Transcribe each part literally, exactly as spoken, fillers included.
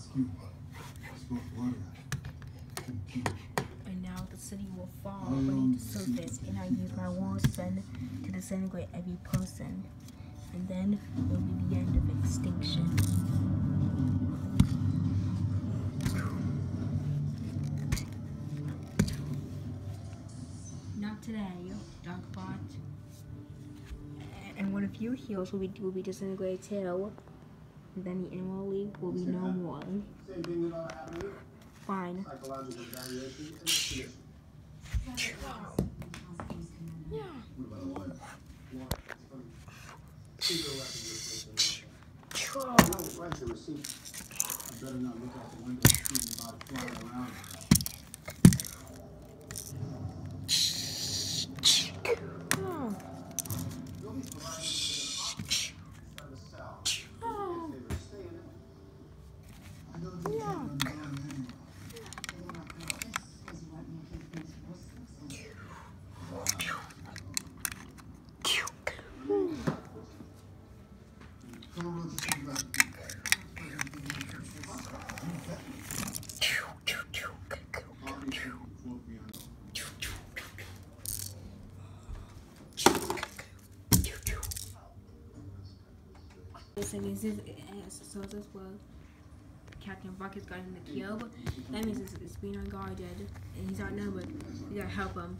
And now the city will fall beneath the surface, and I use my Wilson to disintegrate every person. And then it will be the end of extinction. Not today, Dogbot. And one of your heroes will be will be disintegrated too. And then the Animal League will be no more. Fine. Yeah. So this was Captain Bucket's got in the cube. That means it's, it's being unguarded, and he's outnumbered. We gotta help him.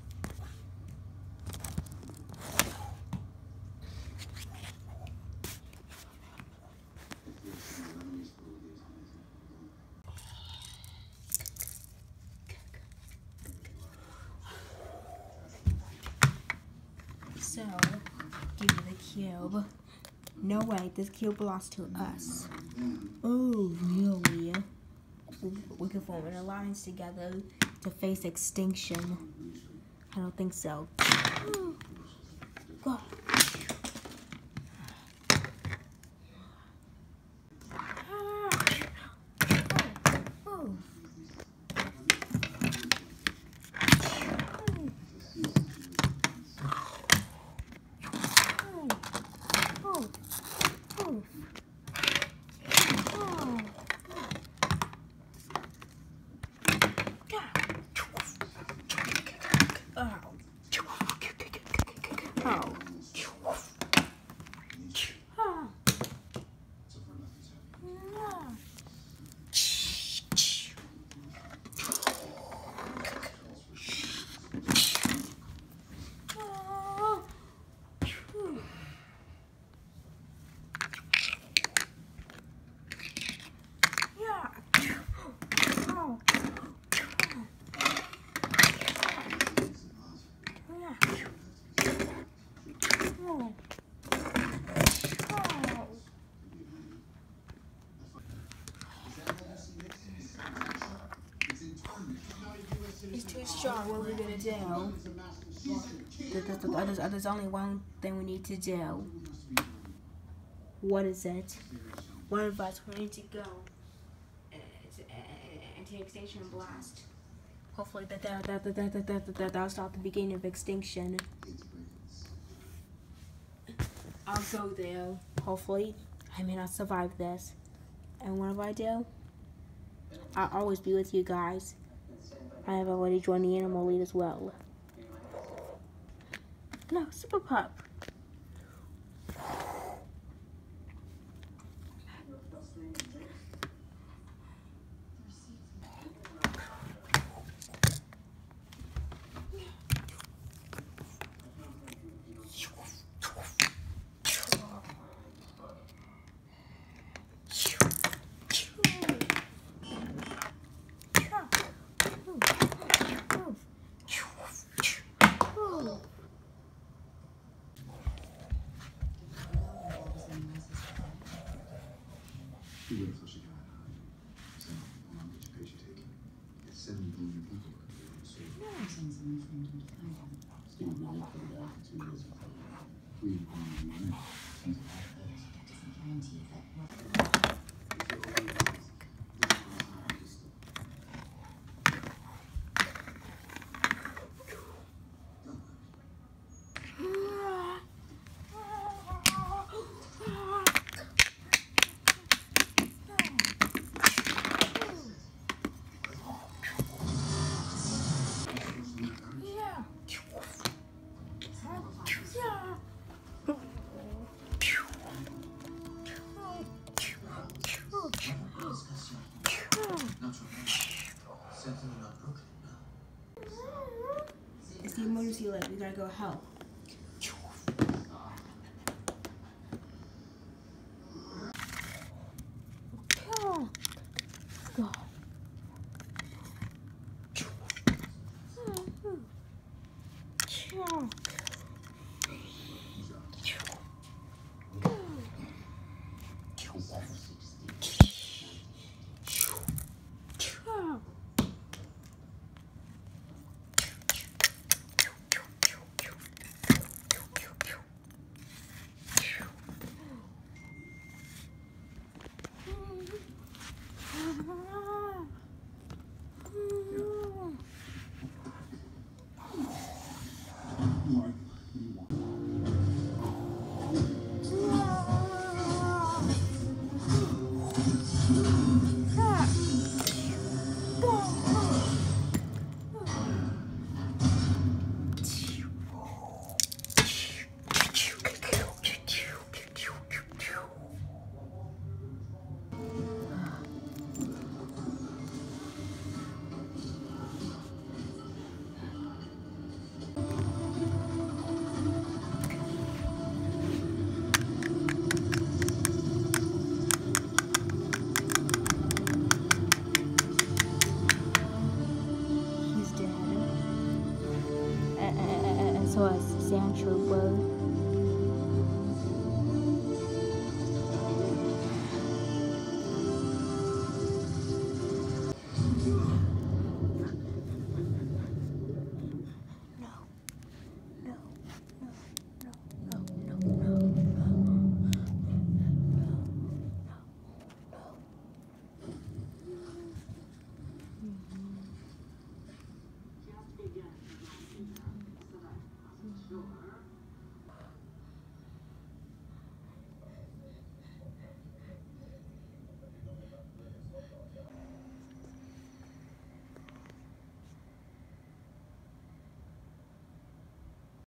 So, give me the cube. No way, this cube belongs to us. Oh, really? We can form an alliance together to face extinction. I don't think so. God. He's too strong. What are we gonna do? There's, there's, there's only one thing we need to do. What is it? One of us, we need to go and take Extinction Blast. Hopefully that that that that that that that that that'll stop the beginning of extinction. I'll go there. Hopefully, I may not survive this. And what if I do? I'll always be with you guys. I have already joined the Animal League as well. No, Super Pup. It's the emergency alert. We gotta go help. Go. So a Sancho bird.